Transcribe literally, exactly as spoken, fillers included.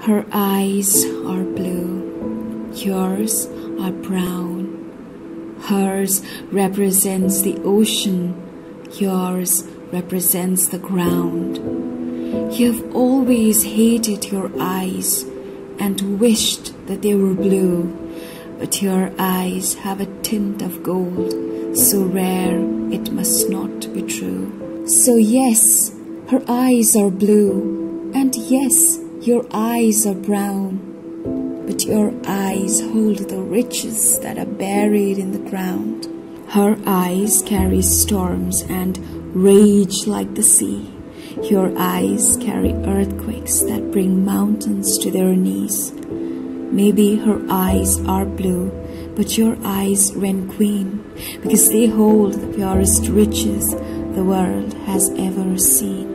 Her eyes are blue, yours are brown. Hers represents the ocean, yours represents the ground. You've always hated your eyes and wished that they were blue, but your eyes have a tint of gold, so rare it must not be true. So yes, her eyes are blue, and yes, your eyes are brown, but your eyes hold the riches that are buried in the ground. Her eyes carry storms and rage like the sea. Your eyes carry earthquakes that bring mountains to their knees. Maybe her eyes are blue, but your eyes reign queen, because they hold the purest riches the world has ever seen.